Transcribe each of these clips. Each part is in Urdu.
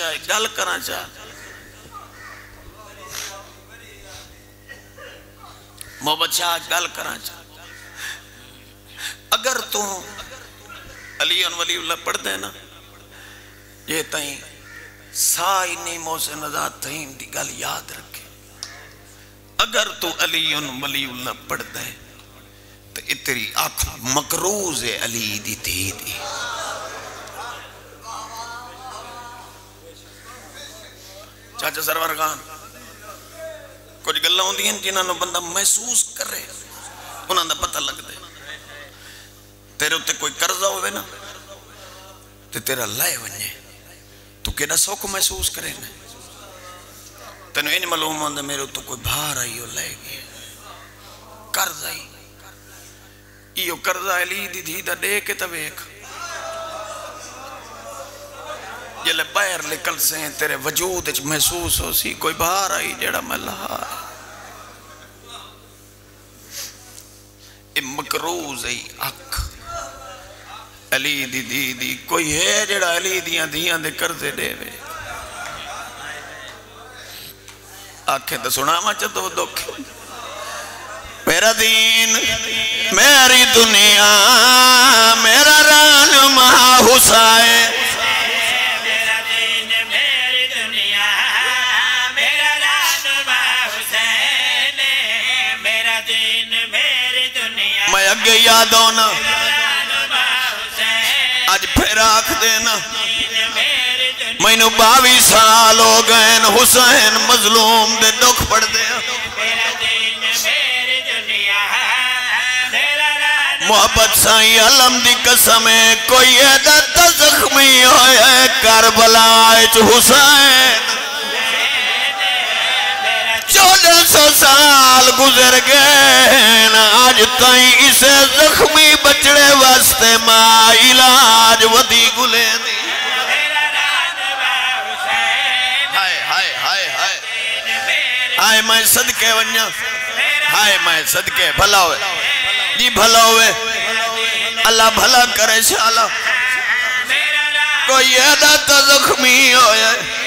اچھا گل کرنا چاہ محبت شاہ گل کرنا چاہ اگر تو علی ولی اللہ پڑھ دے نا یہ تائیں سائی نیموں سے نزاد تائیں دی گل یاد رکھے اگر تو علی ولی اللہ پڑھ دے تو اتری آنکھ مقروض علی دی تھی دی چاچا سرور خان کچھ گلہ ہوں دیں جنہاں نے بندہ محسوس کر رہے انہاں نے پتہ لگ دے تیرے ہوتے کوئی قرضہ ہوئے نا تو تیرا لائے ونجے تو کیڑا سوکھ محسوس کرے نا تینو ان معلوم ہوندہ میرے تو کوئی بھار آئی ہو لائے گی قرض آئی یہ قرضہ علی دی دھی دا دے کے تویک یہ لے باہر لکل سے ہیں تیرے وجود اچھ محسوس ہو سی کوئی بھار آئی جڑا میں لہا یہ مقروض ای اک علی دی کوئی ہے جڑا علی دیاں دے کرزے دے وے آنکھیں تو سنا ماں چاہتو دکھ میرا دین میری دنیا میرا رہنما حسین میرا دین میری دنیا میرا رہنما حسین میرا دین میری دنیا میں اگے یاد ہونا آج پھر آکھ دینا میں نو 22 سال ہو گئے حسین مظلوم دے دکھ پڑھ دے محبت سائیں علم دی قسم ہے کوئی عدد زخمی ہوئے کربلا اچھ حسین 1400 سال گزر گئے آج تائیں اسے زخمی بچڑے واسطے ماں علاج ودی گلے دی ہائے میں صدقے ونیا ہائے میں صدقے بھلا ہوئے جی بھلا ہوئے اللہ بھلا کرے شالا کوئی عدد زخمی ہوئے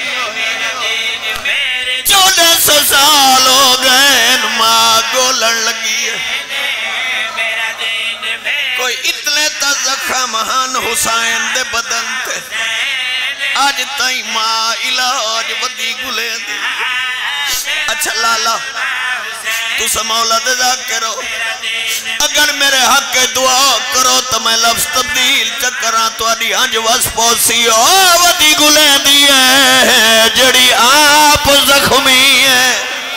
1400 سال ہو گئے ماں گولن لگی ہے کوئی اتنے تا زخم ہن حسین دے بدن تے آج تائیں ماں علاج ودی گلے دی اچھا لالا تو سے مولا دے ذاکرو اگر میرے حق کے دعا کرو تو میں لفظ تبدیل چکراں تو آدھی ہنج وس پوسی ہو ودی گلے دی ہے جڑی آپ زخمی ہے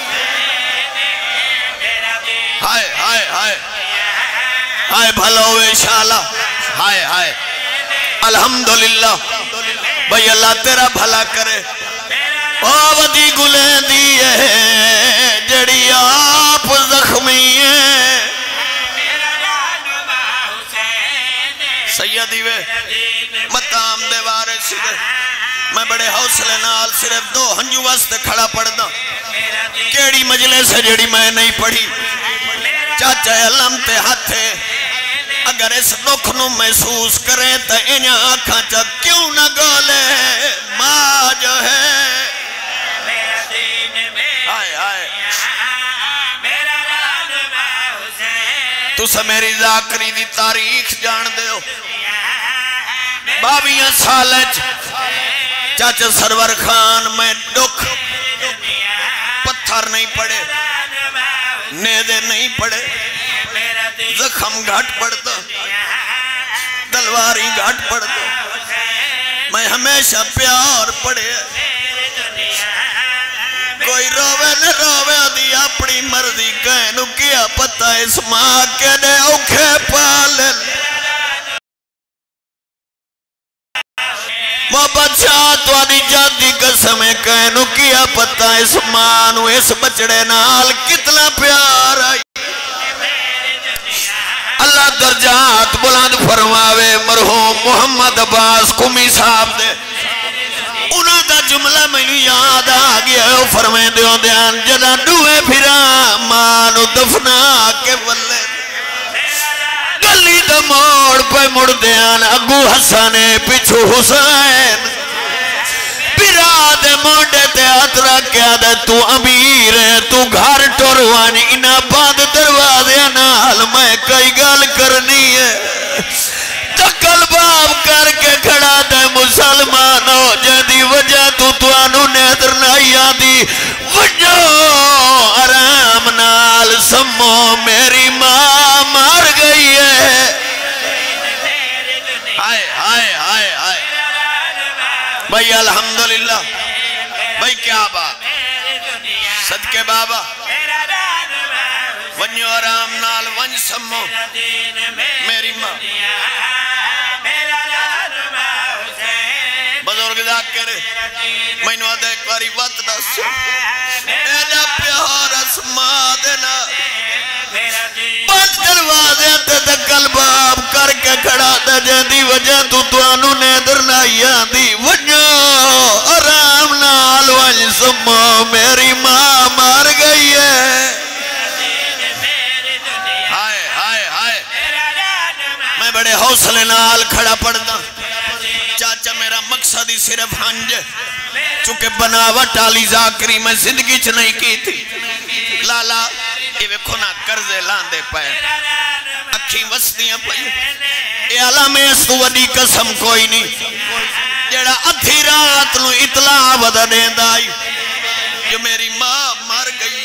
ہائے ہائے ہائے ہائے بھلا ہوئے شالا ہائے ہائے الحمدللہ بھئی اللہ تیرا بھلا کرے ودی گلے دی ہے جڑی آپ زخمی ہے سیدی وے مطام دے وارث دے میں بڑے حوصلے نال صرف 2 ہنجو واسطے کھڑا پڑھنا کیڑی مجلس ہے جڑی میں نہیں پڑھی چاچا علم تے ہاتھے اگر اس دکھ نو محسوس کریں تو انہیں آنکھاں چا کیوں نہ گولے ماں جو ہے آئے آئے تو سے میری ذاکری دی تاریخ جان دے ہو 22 سال چاچا سرور خان میں دکھ پتھر نہیں پڑے نیدے نہیں پڑے زخم گھٹ پڑتا تلواری گھٹ پڑتا میں ہمیشہ پیار پڑے کوئی روے نہ روے دی اپنی مرضی کہنو کیا پتہ اس ماں کے دے اوکھے پالن محبت شاہ تو آدھی جادی قسمیں کہنو کیا پتہ اس ماں نو اس بچڑے نال کتنا پیار آئی اللہ درجات بلند فرماوے مرحوم محمد عباس قمی صاحب دے انہاں دا جملہ میں یاد آگیا ہے فرمائے دیوں دیان جدا دوئے پھرا مانو دفنا کے ولے گلی دا موڑ پہ مڑ دیان اگو حسن پچھو حسین پھرا موڈے تے ہاتھ رکھ کے آدھے تو امیر ہے تو گھر ٹوروانی انہاں بند دروازے نال میں کئی گل کرنی ہے چکل باب کر کے کھڑا دے مسلمان ہو جدی وجہ تو آنو نیدر نہیں آدھی وجہ آرام نال سمو میری ماں مار گئی ہے ہائے ہائے ہائے ہائے بھائی الحمدللہ بھائی کیا بات صدقے بابا ونیو آرام نال ون سمو میری ماں بزرگ ذاکر میں نے آدھا ایک باری وقت دا سو ایڈا پیار اسماء دینا بند دروازے تے دکل باب کر کے کھڑا دے جیدی وجہ تو آنو نیدر نائی آدھی وجہ آرام نال وج سمو میری ماں مار گئی ہے ہائے ہائے ہائے میں بڑے حوصلے نال کھڑا پڑھتا چاچا میرا مقصد ہی صرف ہنج چونکہ بناوٹ آلی ذاکری میں زندگی چ نہیں کی تھی لالا یہ ویکھو نا کرزے لاندے پائے اکھی وسطیاں پائے یہ علام اس تو وڈی قسم کوئی نہیں جڑا ادھی رات نو اطلاع ودا دیندہ آئی جو میری ماں مار گئی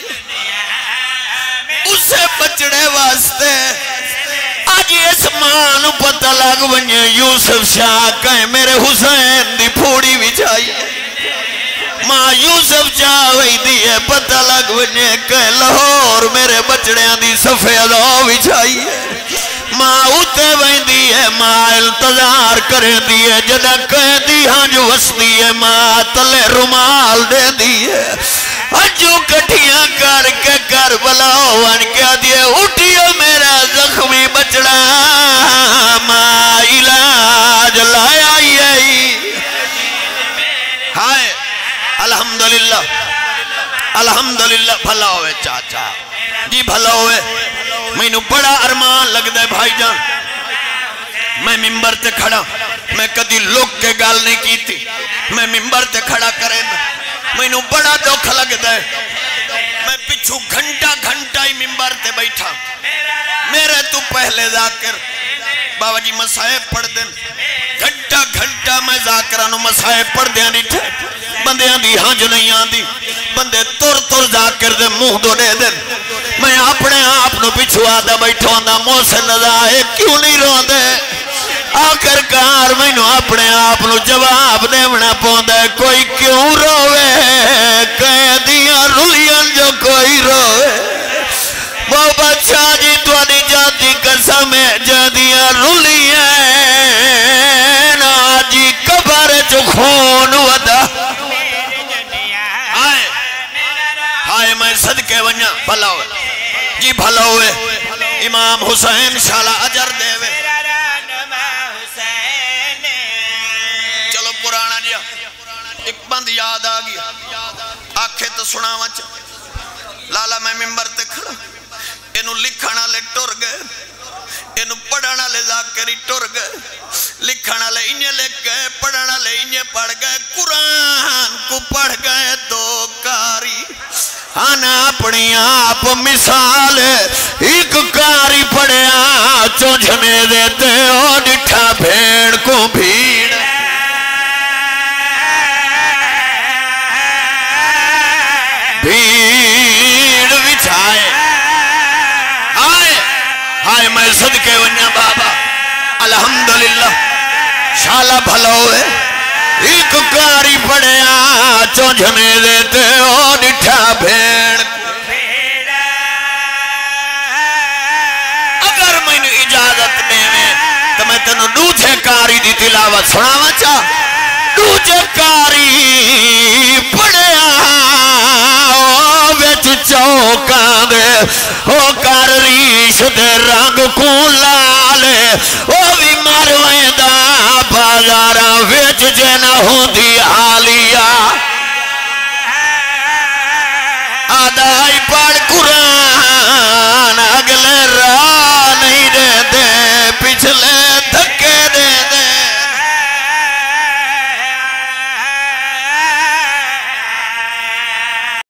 اسے بچڑے واسطے آج اس ماں نو پتہ لگ ونجے یوسف شاہ کہیں میرے حسین دی پھوڑی وچائی ماں یوسف شاہ وہی دی ہے پتہ لگ ونجے کہیں لاہور میرے بچڑیاں دی سفید وچائی ماں اتے وہی دی ہے ماں التظار کریں دی ہے جدہ کہیں دی ہاں جو وسطی ہے ماں تلے رمال دے دی ہے جو کٹھیاں کر کے کربلا وان کیا دیئے اٹھیو میرا زخمی بچڑا ماں علاج لایا یہی ہائے الحمدللہ الحمدللہ بھلا ہوئے چاچا جی بھلا ہوئے میں نو بڑا ارمان لگ دے بھائی جان میں ممبر تے کھڑا میں کدی لوگ کے گال نہیں کی تھی میں ممبر تے کھڑا کریں میں نو بڑا دکھ لگ دے میں پچھو گھنٹہ ہی ممبر تے بیٹھا میرے تو پہلے ذاکر بابا جی مسائب پڑھ دیں گھنٹہ میں ذاکرانو مسائب پڑھ دیں نیٹھے بندیاں دی ہاں جو نہیں آن دی بندے تور ذاکر دے منہ دو دے دیں میں اپنے آپنو پچھو آدھا بیٹھو آدھا موہ سے نظائے کیوں نہیں رو دے آخر کار میں نو اپنے آپنو جواب دیونا پوندے کوئی کیوں روے کہہ دیا رولیاں جو کوئی روے وہ بچہ جی تو آنی جاتی قسم ہے جا دیا رولیاں آجی کبھر جو خون ودا آئے میں صدقے ونیا بھلا ہوئے جی بھلا ہوئے امام حسین شالا اجر دے ہوئے چلو پرانا جیا ایک بند یاد آگیا آنکھیں تو سنا وچ لالا میں ممبر تے کھڑا انہوں لکھانا لے ٹور گئے انہوں پڑھانا لے ذاکری ٹور گئے لکھانا لے انہیں لکھ گئے پڑھانا لے انہیں پڑھ گئے قرآن کو پڑھ گئے دو کاری آنا اپنی آپ مثال ایک کاری پڑھیا چونجھنے دیتے ہو ڈٹھا بھیڑ کو بھیڑ بھیڑ وچھائے آئے میں صدقے ونیا بابا الحمدللہ شالا بھلا ہوئے ایک کاری پڑھیا چونجھنے دیتے ہو ڈٹھا بھیڑ اگر میں نے اجازت دینے تو میں تنو دوجھے کاری دی تلاوت سناوا چاہ دوجھے کاری پڑھیا ویچ چوکاں دے او کار ریش دے رنگ کو لالے او بھی مرویں دا بازارا ویچ جنہ ہوں دی آلیا آدھائی پڑھ قرآن